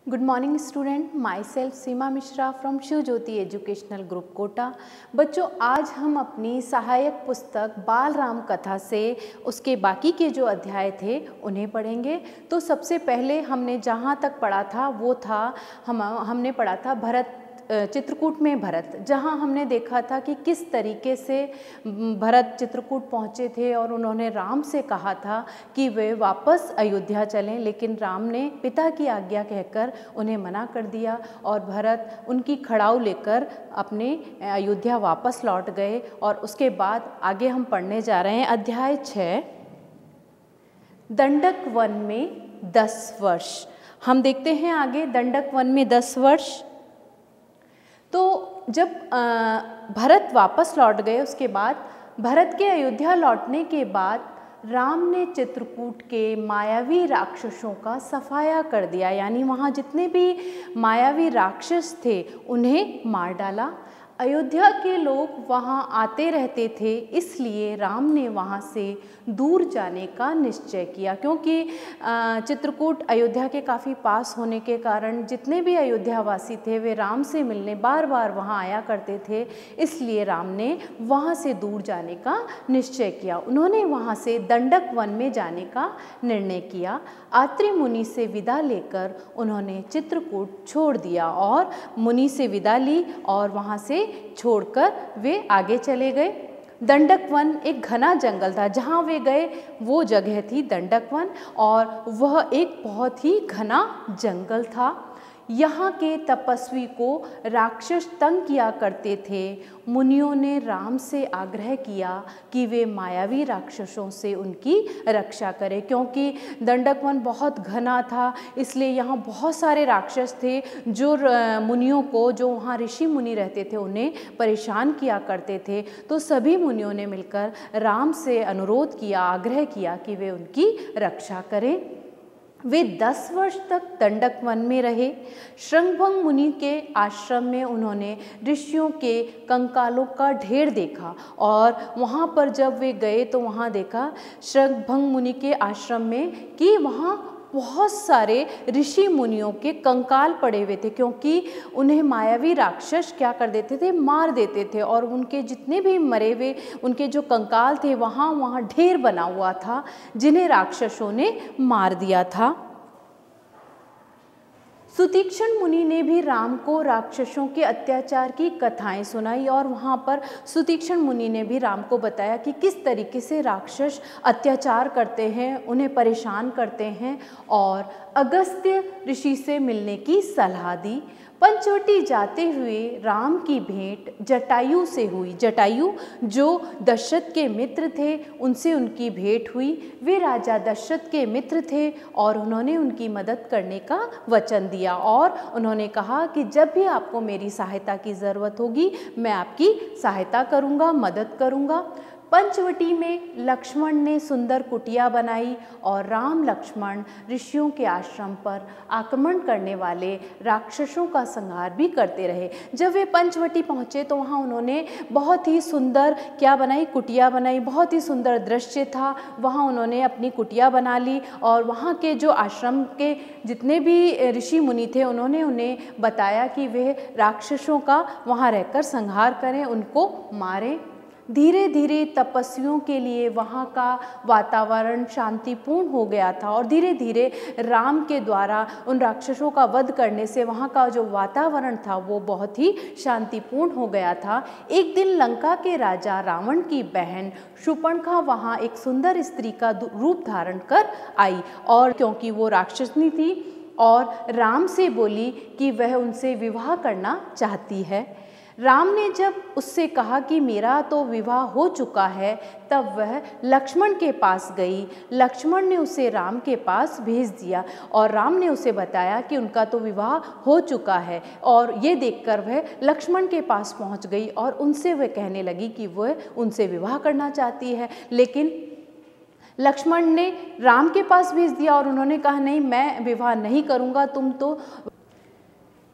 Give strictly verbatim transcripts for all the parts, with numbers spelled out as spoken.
Good morning student, myself Seema Mishra from Shiv Jyoti educational group Kota. बच्चों, आज हम अपनी सहायक पुस्तक बाल राम कथा से उसके बाकी के जो अध्याय थे उन्हें पढ़ेंगे। तो सबसे पहले हमने जहाँ तक पढ़ा था वो था हम हमने पढ़ा था भरत चित्रकूट में भरत, जहाँ हमने देखा था कि किस तरीके से भरत चित्रकूट पहुँचे थे और उन्होंने राम से कहा था कि वे वापस अयोध्या चलें, लेकिन राम ने पिता की आज्ञा कहकर उन्हें मना कर दिया और भरत उनकी खड़ाऊ लेकर अपने अयोध्या वापस लौट गए। और उसके बाद आगे हम पढ़ने जा रहे हैं अध्याय छः, दंडक वन में दस वर्ष। हम देखते हैं आगे दंडक वन में दस वर्ष। तो जब भरत वापस लौट गए, उसके बाद भरत के अयोध्या लौटने के बाद राम ने चित्रकूट के मायावी राक्षसों का सफाया कर दिया, यानी वहाँ जितने भी मायावी राक्षस थे उन्हें मार डाला। अयोध्या के लोग वहाँ आते रहते थे, इसलिए राम ने वहाँ से दूर जाने का निश्चय किया, क्योंकि चित्रकूट अयोध्या के काफ़ी पास होने के कारण जितने भी अयोध्यावासी थे वे राम से मिलने बार बार वहाँ आया करते थे, इसलिए राम ने वहाँ से दूर जाने का निश्चय किया। उन्होंने वहाँ से दंडक वन में जाने का निर्णय किया। आत्रि मुनि से विदा लेकर उन्होंने चित्रकूट छोड़ दिया और मुनि से विदा ली और वहाँ से छोड़कर वे आगे चले गए। दंडक वन एक घना जंगल था, जहाँ वे गए वो जगह थी दंडक वन, और वह एक बहुत ही घना जंगल था। यहाँ के तपस्वी को राक्षस तंग किया करते थे। मुनियों ने राम से आग्रह किया कि वे मायावी राक्षसों से उनकी रक्षा करें, क्योंकि दंडक वन बहुत घना था, इसलिए यहाँ बहुत सारे राक्षस थे जो मुनियों को, जो वहाँ ऋषि मुनि रहते थे, उन्हें परेशान किया करते थे। तो सभी मुनियों ने मिलकर राम से अनुरोध किया, आग्रह किया कि वे उनकी रक्षा करें। वे दस वर्ष तक दंडक वन में रहे। शृंगभंग मुनि के आश्रम में उन्होंने ऋषियों के कंकालों का ढेर देखा, और वहाँ पर जब वे गए तो वहाँ देखा शृंगभंग मुनि के आश्रम में कि वहाँ बहुत सारे ऋषि मुनियों के कंकाल पड़े हुए थे, क्योंकि उन्हें मायावी राक्षस क्या कर देते थे, मार देते थे, और उनके जितने भी मरे हुए उनके जो कंकाल थे वहाँ वहाँ ढेर बना हुआ था जिन्हें राक्षसों ने मार दिया था। सुतीक्षण मुनि ने भी राम को राक्षसों के अत्याचार की कथाएं सुनाई, और वहाँ पर सुतीक्षण मुनि ने भी राम को बताया कि किस तरीके से राक्षस अत्याचार करते हैं, उन्हें परेशान करते हैं, और अगस्त्य ऋषि से मिलने की सलाह दी। पंचवटी जाते हुए राम की भेंट जटायु से हुई। जटायु जो दशरथ के मित्र थे, उनसे उनकी भेंट हुई। वे राजा दशरथ के मित्र थे और उन्होंने उनकी मदद करने का वचन दिया, और उन्होंने कहा कि जब भी आपको मेरी सहायता की ज़रूरत होगी मैं आपकी सहायता करूँगा, मदद करूँगा। पंचवटी में लक्ष्मण ने सुंदर कुटिया बनाई और राम लक्ष्मण ऋषियों के आश्रम पर आक्रमण करने वाले राक्षसों का संहार भी करते रहे। जब वे पंचवटी पहुँचे तो वहाँ उन्होंने बहुत ही सुंदर क्या बनाई, कुटिया बनाई। बहुत ही सुंदर दृश्य था, वहाँ उन्होंने अपनी कुटिया बना ली, और वहाँ के जो आश्रम के जितने भी ऋषि मुनि थे उन्होंने उन्हें बताया कि वे राक्षसों का वहाँ रहकर संहार करें, उनको मारें। धीरे धीरे तपस्वियों के लिए वहाँ का वातावरण शांतिपूर्ण हो गया था, और धीरे धीरे राम के द्वारा उन राक्षसों का वध करने से वहाँ का जो वातावरण था वो बहुत ही शांतिपूर्ण हो गया था। एक दिन लंका के राजा रावण की बहन शूर्पणखा वहाँ एक सुंदर स्त्री का रूप धारण कर आई, और क्योंकि वो राक्षसनी थी और राम से बोली कि वह उनसे विवाह करना चाहती है। राम ने जब उससे कहा कि मेरा तो विवाह हो चुका है, तब वह लक्ष्मण के पास गई। लक्ष्मण ने उसे राम के पास भेज दिया, और राम ने उसे बताया कि उनका तो विवाह हो चुका है, और ये देखकर वह लक्ष्मण के पास पहुंच गई और उनसे वह कहने लगी कि वह उनसे विवाह करना चाहती है। लेकिन लक्ष्मण ने राम के पास भेज दिया और उन्होंने कहा नहीं, मैं विवाह नहीं करूँगा, तुम तो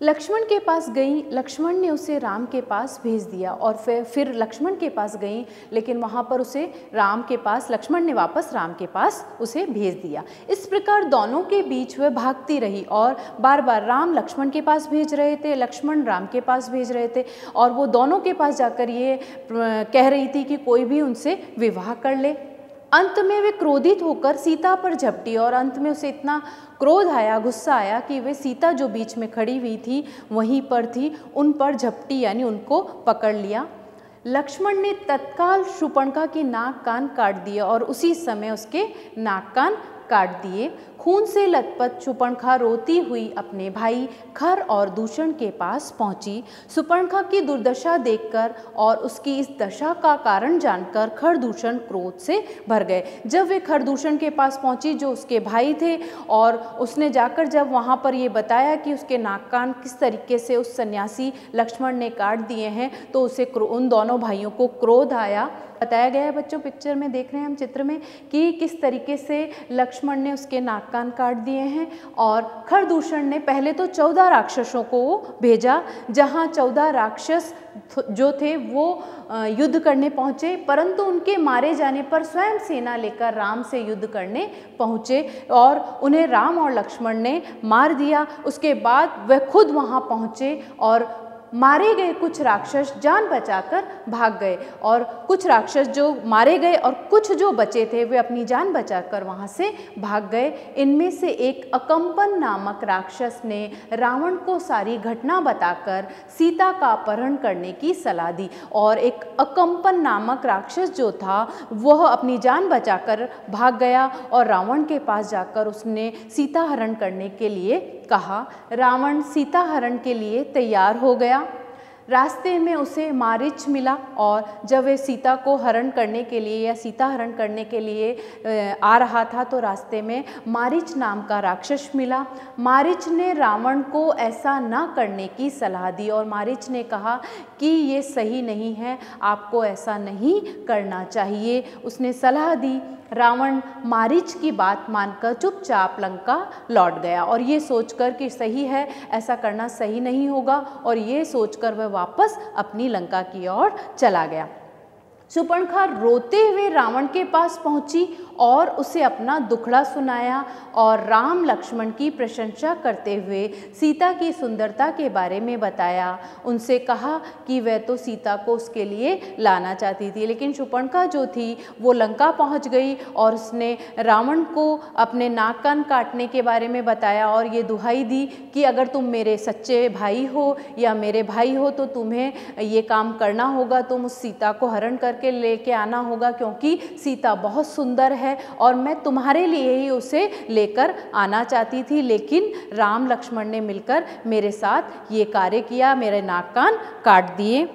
लक्ष्मण के पास गई, लक्ष्मण ने उसे राम के पास भेज दिया और फिर फिर लक्ष्मण के पास गई, लेकिन वहाँ पर उसे राम के पास, लक्ष्मण ने वापस राम के पास उसे भेज दिया। इस प्रकार दोनों के बीच वह भागती रही और बार बार राम लक्ष्मण के पास भेज रहे थे, लक्ष्मण राम के पास भेज रहे थे और वो दोनों के पास जाकर ये कह रही थी कि कोई भी उनसे विवाह कर ले। अंत में वे क्रोधित होकर सीता पर झपटी और अंत में उसे इतना क्रोध आया, गुस्सा आया कि वे सीता जो बीच में खड़ी हुई थी वहीं पर थी, उन पर झपटी यानी उनको पकड़ लिया। लक्ष्मण ने तत्काल शूर्पणखा की नाक कान काट दिए और उसी समय उसके नाक कान काट दिए। खून से लथपथ शूर्पणखा रोती हुई अपने भाई खर और दूषण के पास पहुंची। शूर्पणखा की दुर्दशा देखकर और उसकी इस दशा का कारण जानकर खरदूषण क्रोध से भर गए। जब वे खरदूषण के पास पहुंची जो उसके भाई थे और उसने जाकर जब वहां पर ये बताया कि उसके नाक कान किस तरीके से उस सन्यासी लक्ष्मण ने काट दिए हैं, तो उसे उन दोनों भाइयों को क्रोध आया। बताया गया है बच्चों, पिक्चर में देख रहे हैं हम चित्र में कि किस तरीके से लक्ष्मण ने उसके नाक कान काट दिए हैं। और खरदूषण ने पहले तो चौदह राक्षसों को भेजा, जहां चौदह राक्षस जो थे वो युद्ध करने पहुंचे, परंतु उनके मारे जाने पर स्वयं सेना लेकर राम से युद्ध करने पहुंचे और उन्हें राम और लक्ष्मण ने मार दिया। उसके बाद वह खुद वहां पहुंचे और मारे गए कुछ राक्षस जान बचाकर भाग गए और कुछ राक्षस जो मारे गए और कुछ जो बचे थे वे अपनी जान बचाकर वहां से भाग गए। इनमें से एक अकंपन नामक राक्षस ने रावण को सारी घटना बताकर सीता का अपहरण करने की सलाह दी और एक अकंपन नामक राक्षस जो था वह अपनी जान बचाकर भाग गया और रावण के पास जाकर उसने सीता हरण करने के लिए कहा। रावण सीता हरण के लिए तैयार हो गया। रास्ते में उसे मारीच मिला और जब वे सीता को हरण करने के लिए या सीता हरण करने के लिए आ रहा था तो रास्ते में मारीच नाम का राक्षस मिला। मारीच ने रावण को ऐसा ना करने की सलाह दी और मारीच ने कहा कि ये सही नहीं है, आपको ऐसा नहीं करना चाहिए। उसने सलाह दी। रावण मारीच की बात मानकर चुपचाप लंका लौट गया और ये सोचकर कि सही है, ऐसा करना सही नहीं होगा, और ये सोचकर वह वापस अपनी लंका की ओर चला गया। शूर्पणखा रोते हुए रावण के पास पहुंची और उसे अपना दुखड़ा सुनाया और राम लक्ष्मण की प्रशंसा करते हुए सीता की सुंदरता के बारे में बताया। उनसे कहा कि वह तो सीता को उसके लिए लाना चाहती थी, लेकिन शूर्पणखा जो थी वो लंका पहुंच गई और उसने रावण को अपने नाक कान काटने के बारे में बताया और ये दुहाई दी कि अगर तुम मेरे सच्चे भाई हो या मेरे भाई हो तो तुम्हें ये काम करना होगा, तुम उस सीता को हरण करके लेके आना होगा, क्योंकि सीता बहुत सुंदर है और मैं तुम्हारे लिए ही उसे लेकर आना चाहती थी, लेकिन राम लक्ष्मण ने मिलकर मेरे साथ ये कार्य किया, मेरे नाक कान काट दिए।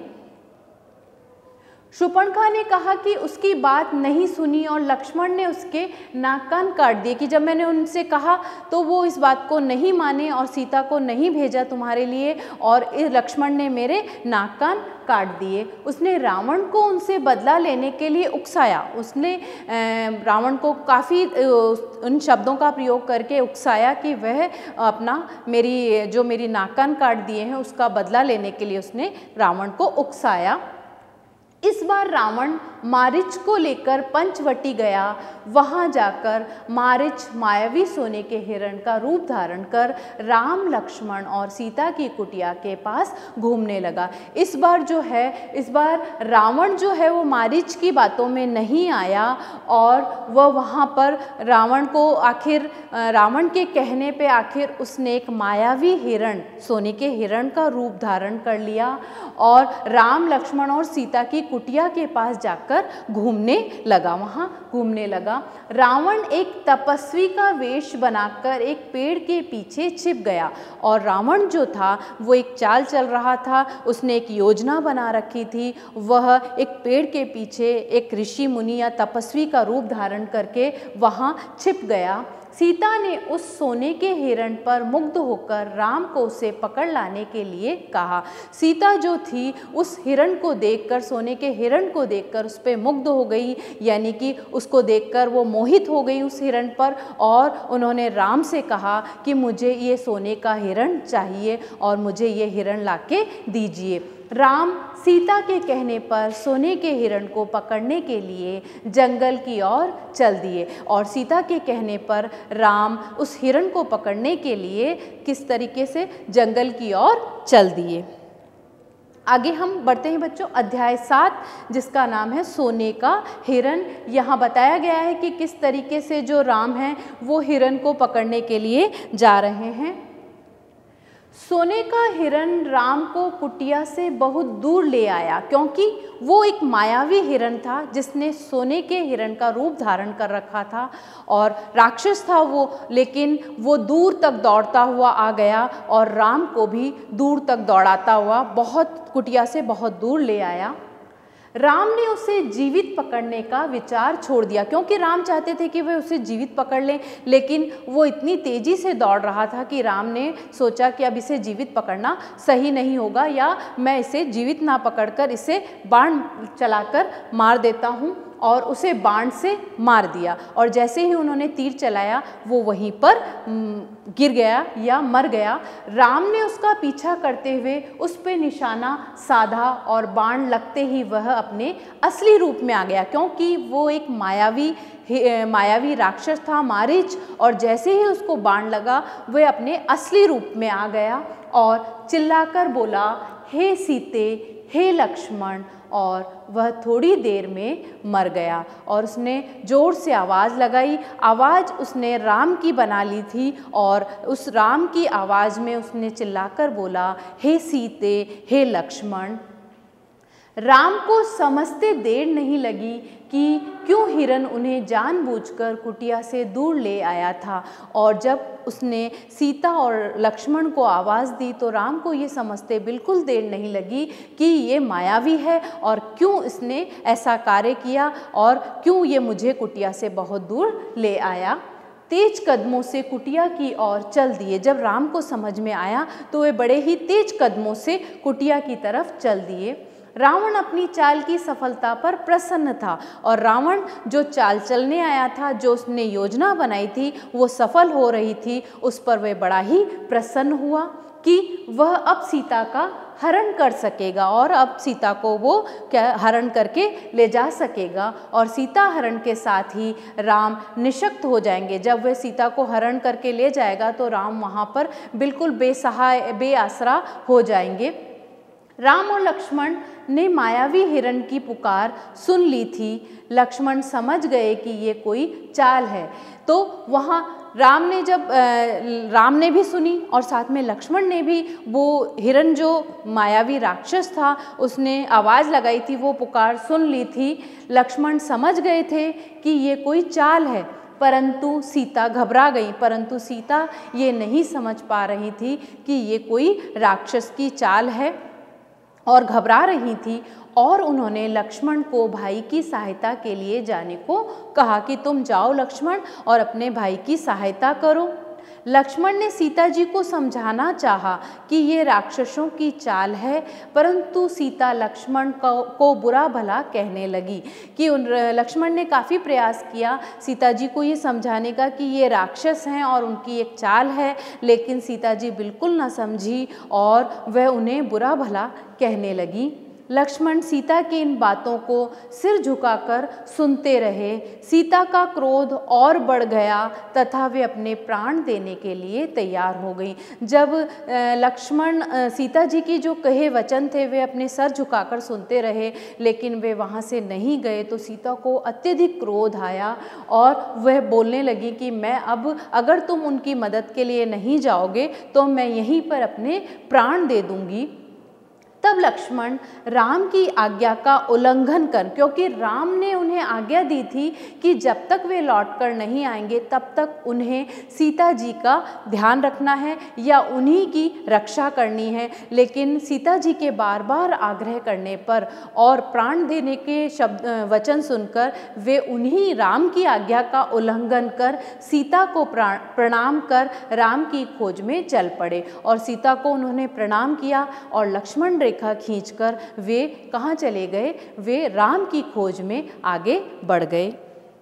शूर्पणखा ने कहा कि उसकी बात नहीं सुनी और लक्ष्मण ने उसके नाक कान काट दिए कि जब मैंने उनसे कहा तो वो इस बात को नहीं माने और सीता को नहीं भेजा तुम्हारे लिए, और इस लक्ष्मण ने मेरे नाक कान काट दिए। उसने रावण को उनसे बदला लेने के लिए उकसाया। उसने रावण को काफ़ी उन शब्दों का प्रयोग करके उकसाया कि वह अपना मेरी जो मेरी नाक कान काट दिए हैं उसका बदला लेने के लिए उसने रावण को उकसाया। इस बार रावण मारीच को लेकर पंचवटी गया। वहां जाकर मारीच मायावी सोने के हिरण का रूप धारण कर राम लक्ष्मण और सीता की कुटिया के पास घूमने लगा। इस बार जो है इस बार रावण जो है वो मारीच की बातों में नहीं आया और वह वहां पर रावण को आखिर रावण के कहने पे आखिर उसने एक मायावी हिरण, सोने के हिरण का रूप धारण कर लिया और राम लक्ष्मण और सीता की कुटिया के पास जाकर घूमने लगा वहाँ घूमने लगा। रावण एक तपस्वी का वेश बनाकर एक पेड़ के पीछे छिप गया और रावण जो था वो एक चाल चल रहा था, उसने एक योजना बना रखी थी। वह एक पेड़ के पीछे एक ऋषि मुनि या तपस्वी का रूप धारण करके वहाँ छिप गया। सीता ने उस सोने के हिरण पर मुग्ध होकर राम को उसे पकड़ लाने के लिए कहा। सीता जो थी उस हिरण को देखकर, सोने के हिरण को देखकर उस पर मुग्ध हो गई, यानी कि उसको देखकर वो मोहित हो गई उस हिरण पर, और उन्होंने राम से कहा कि मुझे ये सोने का हिरण चाहिए और मुझे ये हिरण लाके दीजिए। राम सीता के कहने पर सोने के हिरण को पकड़ने के लिए जंगल की ओर चल दिए, और सीता के कहने पर राम उस हिरण को पकड़ने के लिए किस तरीके से जंगल की ओर चल दिए। आगे हम बढ़ते हैं बच्चों, अध्याय सात, जिसका नाम है सोने का हिरण। यहाँ बताया गया है कि किस तरीके से जो राम हैं वो हिरण को पकड़ने के लिए जा रहे हैं। सोने का हिरण राम को कुटिया से बहुत दूर ले आया, क्योंकि वो एक मायावी हिरण था जिसने सोने के हिरण का रूप धारण कर रखा था, और राक्षस था वो, लेकिन वो दूर तक दौड़ता हुआ आ गया और राम को भी दूर तक दौड़ाता हुआ बहुत कुटिया से बहुत दूर ले आया। राम ने उसे जीवित पकड़ने का विचार छोड़ दिया, क्योंकि राम चाहते थे कि वे उसे जीवित पकड़ लें, लेकिन वो इतनी तेज़ी से दौड़ रहा था कि राम ने सोचा कि अब इसे जीवित पकड़ना सही नहीं होगा, या मैं इसे जीवित ना पकड़कर इसे बाण चलाकर मार देता हूँ, और उसे बाण से मार दिया। और जैसे ही उन्होंने तीर चलाया वो वहीं पर गिर गया या मर गया। राम ने उसका पीछा करते हुए उस पे निशाना साधा, और बाण लगते ही वह अपने असली रूप में आ गया, क्योंकि वो एक मायावी मायावी राक्षस था मारीच, और जैसे ही उसको बाण लगा वह अपने असली रूप में आ गया और चिल्लाकर बोला, हे सीते, हे लक्ष्मण, और वह थोड़ी देर में मर गया। और उसने जोर से आवाज़ लगाई, आवाज़ उसने राम की बना ली थी, और उस राम की आवाज़ में उसने चिल्लाकर बोला, हे सीते, हे लक्ष्मण। राम को समझते देर नहीं लगी कि क्यों हिरण उन्हें जानबूझकर कुटिया से दूर ले आया था, और जब उसने सीता और लक्ष्मण को आवाज़ दी तो राम को ये समझते बिल्कुल देर नहीं लगी कि ये मायावी है और क्यों इसने ऐसा कार्य किया और क्यों ये मुझे कुटिया से बहुत दूर ले आया। तेज कदमों से कुटिया की ओर चल दिए। जब राम को समझ में आया तो वे बड़े ही तेज कदमों से कुटिया की तरफ चल दिए। रावण अपनी चाल की सफलता पर प्रसन्न था, और रावण जो चाल चलने आया था, जो उसने योजना बनाई थी वो सफल हो रही थी, उस पर वह बड़ा ही प्रसन्न हुआ कि वह अब सीता का हरण कर सकेगा, और अब सीता को वो क्या हरण करके ले जा सकेगा, और सीता हरण के साथ ही राम निशक्त हो जाएंगे। जब वह सीता को हरण करके ले जाएगा तो राम वहाँ पर बिल्कुल बेसहाय बेआसरा हो जाएंगे। राम और लक्ष्मण ने मायावी हिरण की पुकार सुन ली थी। लक्ष्मण समझ गए कि ये कोई चाल है, तो वहाँ राम ने जब राम ने भी सुनी और साथ में लक्ष्मण ने भी, वो हिरण जो मायावी राक्षस था उसने आवाज़ लगाई थी, वो पुकार सुन ली थी। लक्ष्मण समझ गए थे कि ये कोई चाल है, परंतु सीता घबरा गई। परंतु सीता ये नहीं समझ पा रही थी कि ये कोई राक्षस की चाल है और घबरा रही थी, और उन्होंने लक्ष्मण को भाई की सहायता के लिए जाने को कहा कि तुम जाओ लक्ष्मण और अपने भाई की सहायता करो। लक्ष्मण ने सीता जी को समझाना चाहा कि ये राक्षसों की चाल है, परंतु सीता लक्ष्मण को, को बुरा भला कहने लगी कि उन लक्ष्मण ने काफ़ी प्रयास किया सीता जी को ये समझाने का कि ये राक्षस हैं और उनकी एक चाल है, लेकिन सीता जी बिल्कुल ना समझी और वह उन्हें बुरा भला कहने लगी। लक्ष्मण सीता की इन बातों को सिर झुकाकर सुनते रहे। सीता का क्रोध और बढ़ गया तथा वे अपने प्राण देने के लिए तैयार हो गई। जब लक्ष्मण सीता जी की जो कहे वचन थे वे अपने सर झुकाकर सुनते रहे, लेकिन वे वहाँ से नहीं गए, तो सीता को अत्यधिक क्रोध आया और वह बोलने लगी कि मैं अब अगर तुम उनकी मदद के लिए नहीं जाओगे तो मैं यहीं पर अपने प्राण दे दूँगी। तब लक्ष्मण राम की आज्ञा का उल्लंघन कर, क्योंकि राम ने उन्हें आज्ञा दी थी कि जब तक वे लौटकर नहीं आएंगे तब तक उन्हें सीता जी का ध्यान रखना है या उन्हीं की रक्षा करनी है। लेकिन सीता जी के बार बार आग्रह करने पर और प्राण देने के शब्द वचन सुनकर वे उन्हीं राम की आज्ञा का उल्लंघन कर सीता को प्रणाम कर राम की खोज में चल पड़े। और सीता को उन्होंने प्रणाम किया और लक्ष्मण रेखा खींचकर वे कहाँ चले गए, वे राम की खोज में आगे बढ़ गए।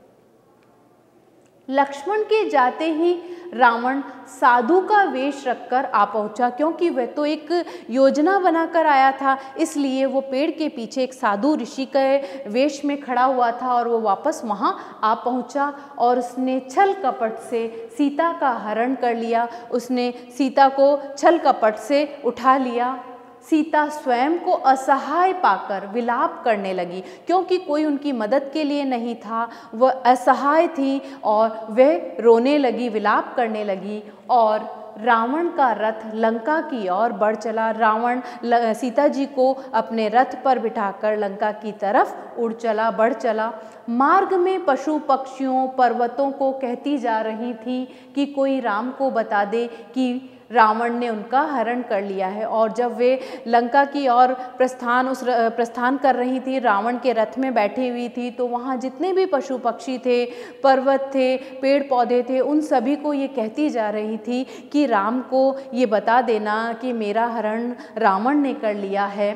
लक्ष्मण के जाते ही रावण साधु का वेश रखकर आ पहुंचा, क्योंकि वह तो एक योजना बनाकर आया था, इसलिए वो पेड़ के पीछे एक साधु ऋषि के वेश में खड़ा हुआ था और वो वापस वहां आ पहुंचा और उसने छल कपट से सीता का हरण कर लिया। उसने सीता को छल कपट से उठा लिया। सीता स्वयं को असहाय पाकर विलाप करने लगी, क्योंकि कोई उनकी मदद के लिए नहीं था। वह असहाय थी और वह रोने लगी, विलाप करने लगी। और रावण का रथ लंका की ओर बढ़ चला। रावण सीता जी को अपने रथ पर बिठाकर लंका की तरफ उड़ चला, बढ़ चला। मार्ग में पशु पक्षियों पर्वतों को कहती जा रही थी कि कोई राम को बता दे कि रावण ने उनका हरण कर लिया है। और जब वे लंका की ओर प्रस्थान उस प्रस्थान कर रही थी, रावण के रथ में बैठी हुई थी, तो वहाँ जितने भी पशु पक्षी थे, पर्वत थे, पेड़ पौधे थे, उन सभी को ये कहती जा रही थी कि राम को ये बता देना कि मेरा हरण रावण ने कर लिया है।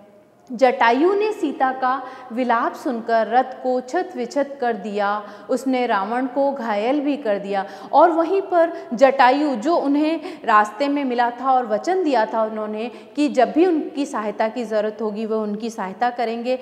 जटायु ने सीता का विलाप सुनकर रथ को छत विछत कर दिया। उसने रावण को घायल भी कर दिया। और वहीं पर जटायु, जो उन्हें रास्ते में मिला था और वचन दिया था उन्होंने कि जब भी उनकी सहायता की ज़रूरत होगी वह उनकी सहायता करेंगे,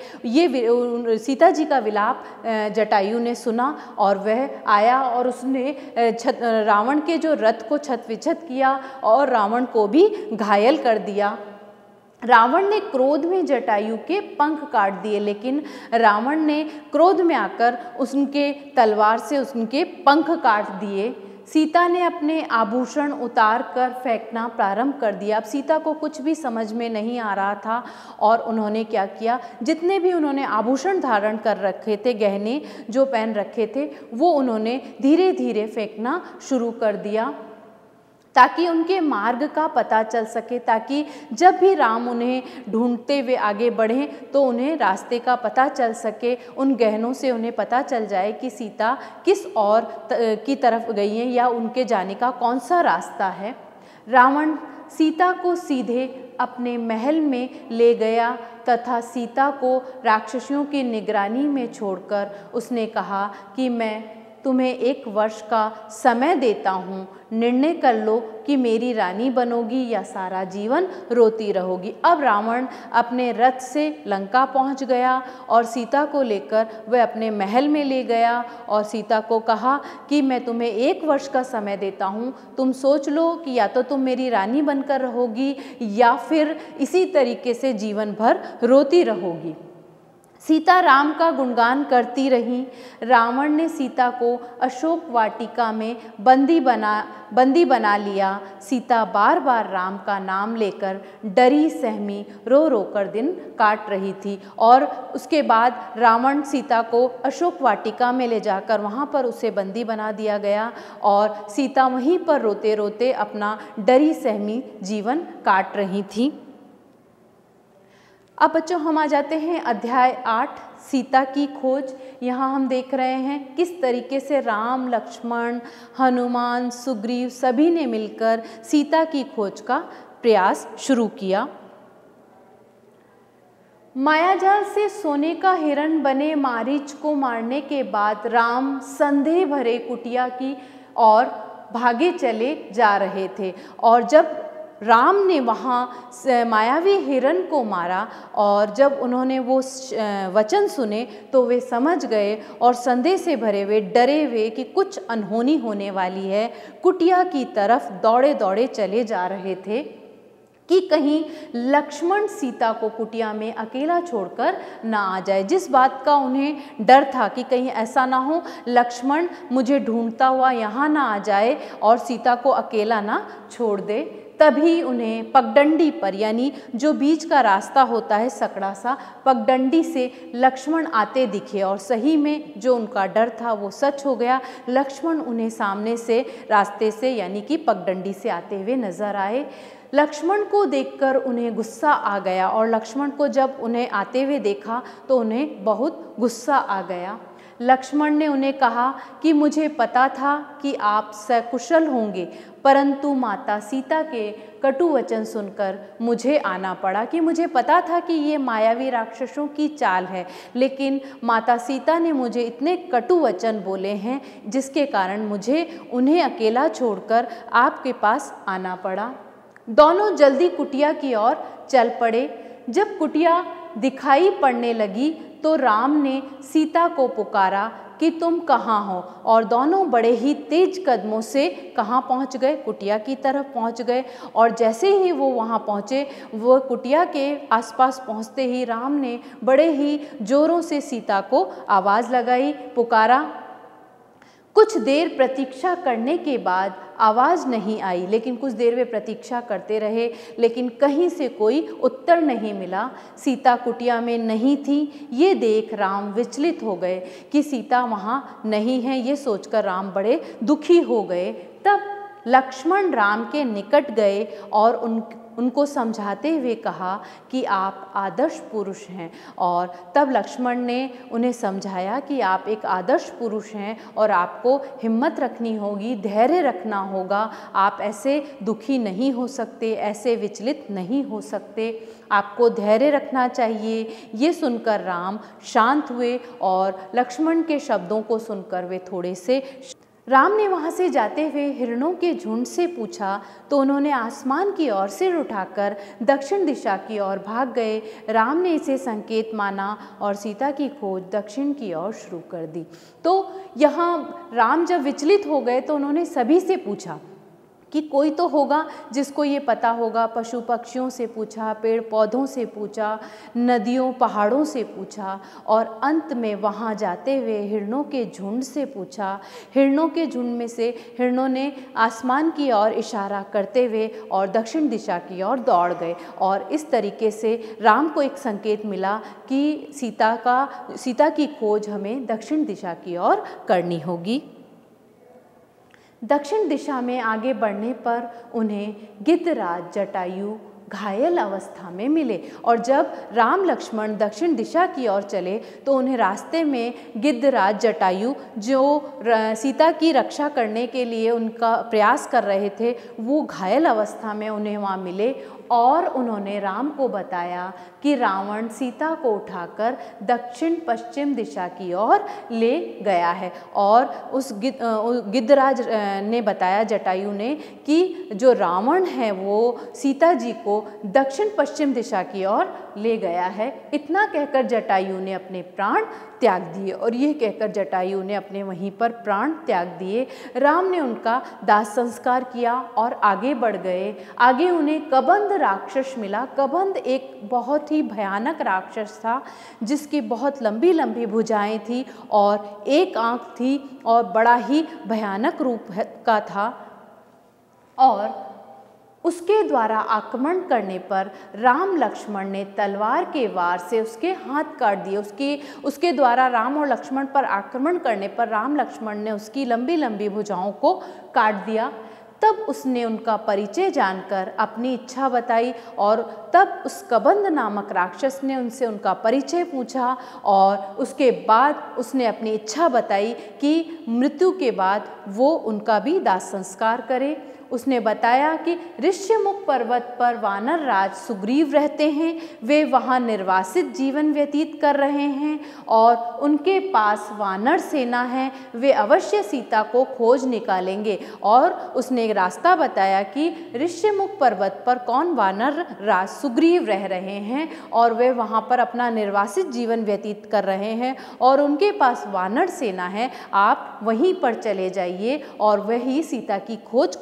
ये सीता जी का विलाप जटायु ने सुना और वह आया और उसने छत रावण के जो रथ को छत विछत किया और रावण को भी घायल कर दिया। रावण ने क्रोध में जटायु के पंख काट दिए, लेकिन रावण ने क्रोध में आकर उसके तलवार से उसके पंख काट दिए। सीता ने अपने आभूषण उतार कर फेंकना प्रारंभ कर दिया। अब सीता को कुछ भी समझ में नहीं आ रहा था और उन्होंने क्या किया, जितने भी उन्होंने आभूषण धारण कर रखे थे, गहने जो पहन रखे थे, वो उन्होंने धीरे धीरे फेंकना शुरू कर दिया ताकि उनके मार्ग का पता चल सके, ताकि जब भी राम उन्हें ढूंढते हुए आगे बढ़ें तो उन्हें रास्ते का पता चल सके। उन गहनों से उन्हें पता चल जाए कि सीता किस ओर की तरफ गई है या उनके जाने का कौन सा रास्ता है। रावण सीता को सीधे अपने महल में ले गया तथा सीता को राक्षसियों की निगरानी में छोड़कर उसने कहा कि मैं तुम्हें एक वर्ष का समय देता हूँ, निर्णय कर लो कि मेरी रानी बनोगी या सारा जीवन रोती रहोगी। अब रावण अपने रथ से लंका पहुँच गया और सीता को लेकर वह अपने महल में ले गया और सीता को कहा कि मैं तुम्हें एक वर्ष का समय देता हूँ, तुम सोच लो कि या तो तुम मेरी रानी बनकर रहोगी या फिर इसी तरीके से जीवन भर रोती रहोगी। सीता राम का गुणगान करती रही। रावण ने सीता को अशोक वाटिका में बंदी बना बंदी बना लिया। सीता बार बार राम का नाम लेकर डरी सहमी रो रो कर दिन काट रही थी और उसके बाद रावण सीता को अशोक वाटिका में ले जाकर वहाँ पर उसे बंदी बना दिया गया और सीता वहीं पर रोते रोते अपना डरी सहमी जीवन काट रही थी। अब बच्चों हम आ जाते हैं अध्याय आठ, सीता की खोज। यहाँ हम देख रहे हैं किस तरीके से राम, लक्ष्मण, हनुमान, सुग्रीव सभी ने मिलकर सीता की खोज का प्रयास शुरू किया। मायाजाल से सोने का हिरण बने मारीच को मारने के बाद राम संदेह भरे कुटिया की ओर भागे चले जा रहे थे और जब राम ने वहाँ मायावी हिरण को मारा और जब उन्होंने वो वचन सुने तो वे समझ गए और संदेह से भरे हुए, डरे हुए कि कुछ अनहोनी होने वाली है, कुटिया की तरफ दौड़े दौड़े चले जा रहे थे कि कहीं लक्ष्मण सीता को कुटिया में अकेला छोड़कर ना आ जाए। जिस बात का उन्हें डर था कि कहीं ऐसा ना हो लक्ष्मण मुझे ढूंढता हुआ यहाँ ना आ जाए और सीता को अकेला ना छोड़ दे। तभी उन्हें पगडंडी पर, यानी जो बीच का रास्ता होता है सकड़ा सा, पगडंडी से लक्ष्मण आते दिखे और सही में जो उनका डर था वो सच हो गया। लक्ष्मण उन्हें सामने से रास्ते से यानी कि पगडंडी से आते हुए नजर आए। लक्ष्मण को देखकर उन्हें गुस्सा आ गया और लक्ष्मण को जब उन्हें आते हुए देखा तो उन्हें बहुत गुस्सा आ गया। लक्ष्मण ने उन्हें कहा कि मुझे पता था कि आप सकुशल होंगे, परंतु माता सीता के कटु वचन सुनकर मुझे आना पड़ा, कि मुझे पता था कि ये मायावी राक्षसों की चाल है, लेकिन माता सीता ने मुझे इतने कटु वचन बोले हैं जिसके कारण मुझे उन्हें अकेला छोड़कर आपके पास आना पड़ा। दोनों जल्दी कुटिया की ओर चल पड़े। जब कुटिया दिखाई पड़ने लगी तो राम ने सीता को पुकारा कि तुम कहाँ हो, और दोनों बड़े ही तेज कदमों से कहाँ पहुँच गए, कुटिया की तरफ पहुँच गए। और जैसे ही वो वहाँ पहुँचे, वो कुटिया के आसपास पहुँचते ही राम ने बड़े ही जोरों से सीता को आवाज़ लगाई, पुकारा। कुछ देर प्रतीक्षा करने के बाद आवाज़ नहीं आई, लेकिन कुछ देर वे प्रतीक्षा करते रहे, लेकिन कहीं से कोई उत्तर नहीं मिला। सीता कुटिया में नहीं थी। ये देख राम विचलित हो गए कि सीता वहाँ नहीं है। ये सोचकर राम बड़े दुखी हो गए। तब लक्ष्मण राम के निकट गए और उन उनको समझाते हुए कहा कि आप आदर्श पुरुष हैं। और तब लक्ष्मण ने उन्हें समझाया कि आप एक आदर्श पुरुष हैं और आपको हिम्मत रखनी होगी, धैर्य रखना होगा, आप ऐसे दुखी नहीं हो सकते, ऐसे विचलित नहीं हो सकते, आपको धैर्य रखना चाहिए। ये सुनकर राम शांत हुए और लक्ष्मण के शब्दों को सुनकर वे थोड़े से राम ने वहाँ से जाते हुए हिरणों के झुंड से पूछा तो उन्होंने आसमान की ओर सिर उठाकर दक्षिण दिशा की ओर भाग गए। राम ने इसे संकेत माना और सीता की खोज दक्षिण की ओर शुरू कर दी। तो यहाँ राम जब विचलित हो गए तो उन्होंने सभी से पूछा कि कोई तो होगा जिसको ये पता होगा। पशु पक्षियों से पूछा, पेड़ पौधों से पूछा, नदियों पहाड़ों से पूछा और अंत में वहाँ जाते हुए हिरणों के झुंड से पूछा। हिरणों के झुंड में से हिरणों ने आसमान की ओर इशारा करते हुए और दक्षिण दिशा की ओर दौड़ गए और इस तरीके से राम को एक संकेत मिला कि सीता का सीता की खोज हमें दक्षिण दिशा की ओर करनी होगी। दक्षिण दिशा में आगे बढ़ने पर उन्हें गिद्धराज जटायु घायल अवस्था में मिले और जब राम लक्ष्मण दक्षिण दिशा की ओर चले तो उन्हें रास्ते में गिद्धराज जटायु जो सीता की रक्षा करने के लिए उनका प्रयास कर रहे थे, वो घायल अवस्था में उन्हें वहाँ मिले और उन्होंने राम को बताया कि रावण सीता को उठाकर दक्षिण पश्चिम दिशा की ओर ले गया है। और उस गिद्धराज ने बताया जटायु ने कि जो रावण है वो सीता जी को दक्षिण पश्चिम दिशा की ओर ले गया है। इतना कहकर जटायु ने अपने प्राण त्याग दिए और यह कहकर जटायु ने अपने वहीं पर प्राण त्याग दिए। राम ने उनका दाह संस्कार किया और आगे बढ़ गए। आगे उन्हें कबंध राक्षस मिला। कबंध एक बहुत ही भयानक राक्षस था जिसकी बहुत लंबी लंबी भुजाएं थी और एक आंख थी और बड़ा ही भयानक रूप का था और उसके द्वारा आक्रमण करने पर राम लक्ष्मण ने तलवार के वार से उसके हाथ काट दिए। उसके उसके द्वारा राम और लक्ष्मण पर आक्रमण करने पर राम लक्ष्मण ने उसकी लंबी लंबी भुजाओं को काट दिया। तब उसने उनका परिचय जानकर अपनी इच्छा बताई और तब उस कबंध नामक राक्षस ने उनसे उनका परिचय पूछा और उसके बाद उसने अपनी इच्छा बताई कि मृत्यु के बाद वो उनका भी दाह संस्कार करे। उसने बताया कि ऋष्यमुख पर्वत पर वानर राज सुग्रीव रहते हैं, वे वहाँ निर्वासित जीवन व्यतीत कर रहे हैं और उनके पास वानर सेना है, वे अवश्य सीता को खोज निकालेंगे। और उसने एक रास्ता बताया कि ऋष्यमुख पर्वत पर कौन वानर राज सुग्रीव रह रहे हैं और वे वहाँ पर अपना निर्वासित जीवन व्यतीत कर रहे हैं और उनके पास वानर सेना है, आप वहीं पर चले जाइए और वही सीता की खोज कर सकें।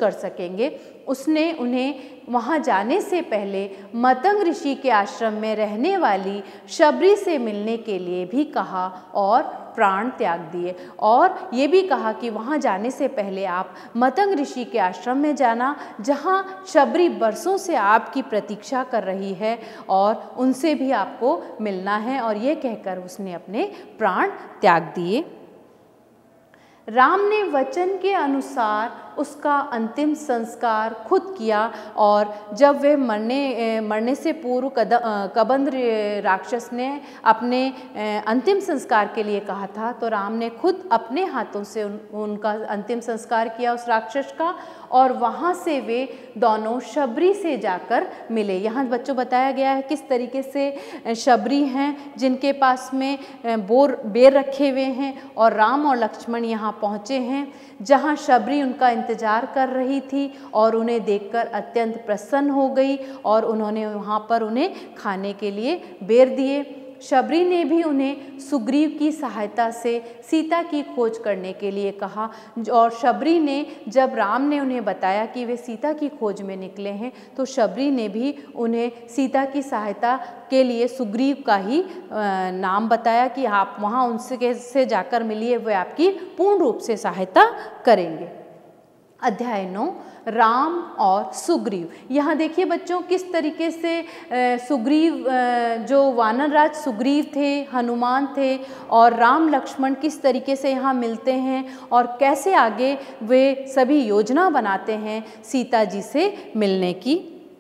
सकेंगे, उसने उन्हें वहाँ जाने से पहले मतंग ऋषि के आश्रम में रहने वाली शबरी से मिलने के लिए भी कहा और प्राण त्याग दिए। और ये भी कहा कि वहाँ जाने से पहले आप मतंग ऋषि के आश्रम में जाना, जहाँ शबरी बरसों से आपकी प्रतीक्षा कर रही है और उनसे भी आपको मिलना है। और ये कहकर उसने अपने प्राण त्याग दिए। राम ने वचन के अनुसार उसका अंतिम संस्कार खुद किया और जब वे मरने मरने से पूर्व कद कबंध राक्षस ने अपने अंतिम संस्कार के लिए कहा था, तो राम ने खुद अपने हाथों से उन, उनका अंतिम संस्कार किया उस राक्षस का। और वहाँ से वे दोनों शबरी से जाकर मिले। यहाँ बच्चों बताया गया है किस तरीके से शबरी हैं जिनके पास में बोर बेर रखे हुए हैं, और राम और लक्ष्मण यहाँ पहुँचे हैं जहाँ शबरी उनका इंतजार कर रही थी और उन्हें देखकर अत्यंत प्रसन्न हो गई और उन्होंने वहाँ पर उन्हें खाने के लिए बेर दिए। शबरी ने भी उन्हें सुग्रीव की सहायता से सीता की खोज करने के लिए कहा। और शबरी ने जब राम ने उन्हें बताया कि वे सीता की खोज में निकले हैं, तो शबरी ने भी उन्हें सीता की सहायता के लिए सुग्रीव का ही नाम बताया कि आप वहाँ उनसे से जाकर मिलिए, वे आपकी पूर्ण रूप से सहायता करेंगे। अध्याय नौ, राम और सुग्रीव। यहाँ देखिए बच्चों किस तरीके से सुग्रीव, जो वानरराज सुग्रीव थे, हनुमान थे और राम लक्ष्मण किस तरीके से यहाँ मिलते हैं और कैसे आगे वे सभी योजना बनाते हैं सीता जी से मिलने की।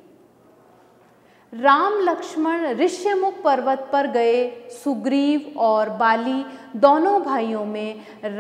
राम लक्ष्मण ऋष्यमुख पर्वत पर गए। सुग्रीव और बाली दोनों भाइयों में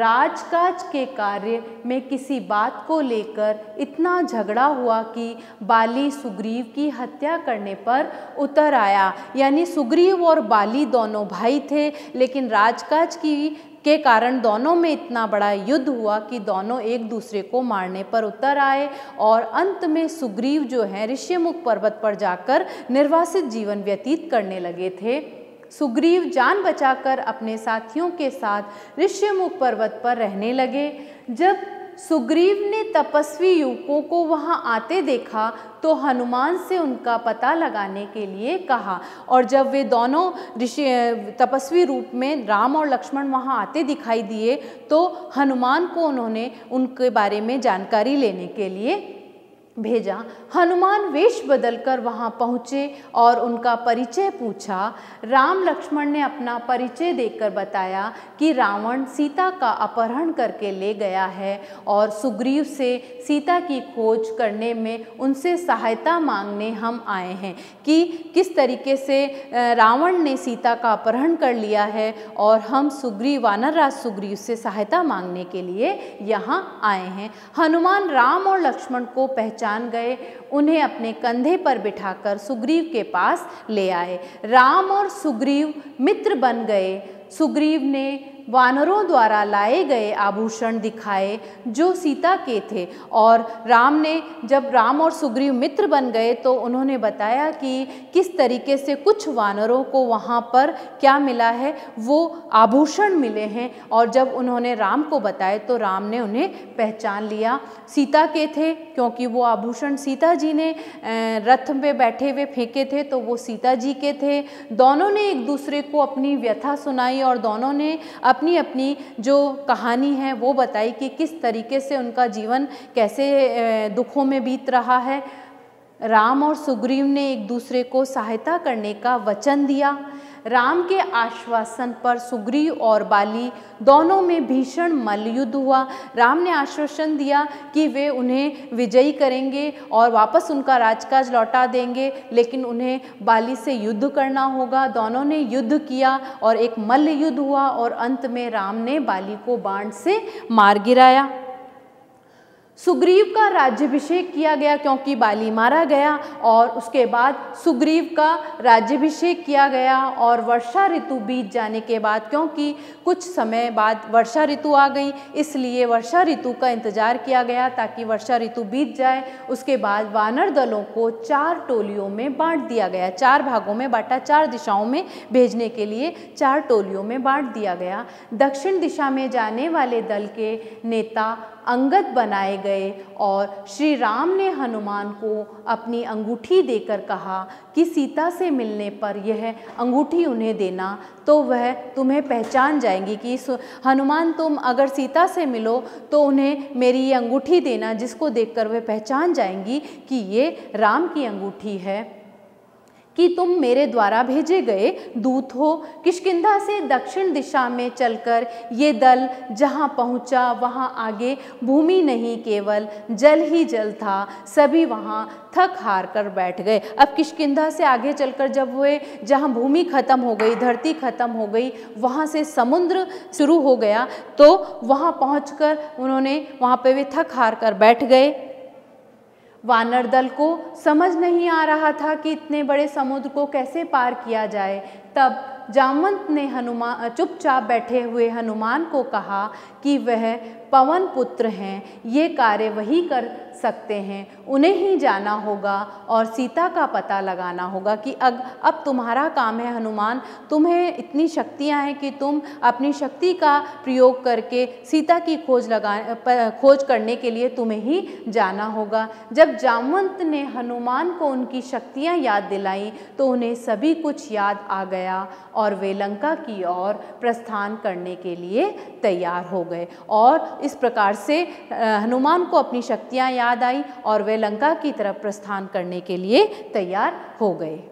राजकाज के कार्य में किसी बात को लेकर इतना झगड़ा हुआ कि बाली सुग्रीव की हत्या करने पर उतर आया। यानी सुग्रीव और बाली दोनों भाई थे, लेकिन राजकाज की के कारण दोनों में इतना बड़ा युद्ध हुआ कि दोनों एक दूसरे को मारने पर उतर आए और अंत में सुग्रीव जो है ऋष्यमुख पर्वत पर जाकर निर्वासित जीवन व्यतीत करने लगे थे। सुग्रीव जान बचाकर अपने साथियों के साथ ऋष्यमुख पर्वत पर रहने लगे। जब सुग्रीव ने तपस्वी युवकों को वहां आते देखा तो हनुमान से उनका पता लगाने के लिए कहा। और जब वे दोनों ऋषि तपस्वी रूप में राम और लक्ष्मण वहां आते दिखाई दिए तो हनुमान को उन्होंने उनके बारे में जानकारी लेने के लिए भेजा। हनुमान वेश बदलकर वहां पहुँचे और उनका परिचय पूछा। राम लक्ष्मण ने अपना परिचय देकर बताया कि रावण सीता का अपहरण करके ले गया है और सुग्रीव से सीता की खोज करने में उनसे सहायता मांगने हम आए हैं, कि किस तरीके से रावण ने सीता का अपहरण कर लिया है और हम सुग्रीव वानरराज सुग्रीव से सहायता मांगने के लिए यहाँ आए हैं। हनुमान राम और लक्ष्मण को पहचान जान गए, उन्हें अपने कंधे पर बिठाकर सुग्रीव के पास ले आए। राम और सुग्रीव मित्र बन गए। सुग्रीव ने वानरों द्वारा लाए गए आभूषण दिखाए जो सीता के थे, और राम ने जब राम और सुग्रीव मित्र बन गए तो उन्होंने बताया कि किस तरीके से कुछ वानरों को वहाँ पर क्या मिला है, वो आभूषण मिले हैं। और जब उन्होंने राम को बताए तो राम ने उन्हें पहचान लिया, सीता के थे, क्योंकि वो आभूषण सीता जी ने रथ में बैठे हुए फेंके थे तो वो सीता जी के थे। दोनों ने एक दूसरे को अपनी व्यथा सुनाई और दोनों ने अपनी अपनी जो कहानी है वो बताई कि किस तरीके से उनका जीवन कैसे दुखों में बीत रहा है। राम और सुग्रीव ने एक दूसरे को सहायता करने का वचन दिया। राम के आश्वासन पर सुग्रीव और बाली दोनों में भीषण मल्लयुद्ध हुआ। राम ने आश्वासन दिया कि वे उन्हें विजयी करेंगे और वापस उनका राजकाज लौटा देंगे, लेकिन उन्हें बाली से युद्ध करना होगा। दोनों ने युद्ध किया और एक मल्ल युद्ध हुआ और अंत में राम ने बाली को बाण से मार गिराया। सुग्रीव का राज्याभिषेक किया गया क्योंकि बाली मारा गया, और उसके बाद सुग्रीव का राज्याभिषेक किया गया। और वर्षा ऋतु बीत जाने के बाद, क्योंकि कुछ समय बाद वर्षा ऋतु आ गई, इसलिए वर्षा ऋतु का इंतजार किया गया ताकि वर्षा ऋतु बीत जाए। उसके बाद वानर दलों को चार टोलियों में बांट दिया गया, चार भागों में बांटा, चार दिशाओं में भेजने के लिए चार टोलियों में बांट दिया गया। दक्षिण दिशा में जाने वाले दल के नेता अंगद बनाए गए और श्री राम ने हनुमान को अपनी अंगूठी देकर कहा कि सीता से मिलने पर यह अंगूठी उन्हें देना, तो वह तुम्हें पहचान जाएंगी कि हनुमान तुम अगर सीता से मिलो तो उन्हें मेरी ये अंगूठी देना, जिसको देखकर वह पहचान जाएंगी कि ये राम की अंगूठी है, कि तुम मेरे द्वारा भेजे गए दूत हो। किष्किंधा से दक्षिण दिशा में चलकर ये दल जहाँ पहुँचा वहाँ आगे भूमि नहीं केवल जल ही जल था, सभी वहाँ थक हार कर बैठ गए। अब किष्किंधा से आगे चलकर जब वे जहाँ भूमि खत्म हो गई, धरती खत्म हो गई, वहाँ से समुद्र शुरू हो गया, तो वहाँ पहुँचकर उन्होंने वहाँ पे वे थक हार कर बैठ गए। वानर दल को समझ नहीं आ रहा था कि इतने बड़े समुद्र को कैसे पार किया जाए। तब जामवंत ने हनुमान चुपचाप बैठे हुए हनुमान को कहा कि वह पवन पुत्र हैं, ये कार्य वही कर सकते हैं, उन्हें ही जाना होगा और सीता का पता लगाना होगा। कि अग अब तुम्हारा काम है हनुमान, तुम्हें इतनी शक्तियां हैं कि तुम अपनी शक्ति का प्रयोग करके सीता की खोज लगा खोज करने के लिए तुम्हें ही जाना होगा। जब जामवंत ने हनुमान को उनकी शक्तियां याद दिलाई तो उन्हें सभी कुछ याद आ गया और वे लंका की ओर प्रस्थान करने के लिए तैयार हो गए। और इस प्रकार से हनुमान को अपनी शक्तियां याद आई और वे लंका की तरफ प्रस्थान करने के लिए तैयार हो गए।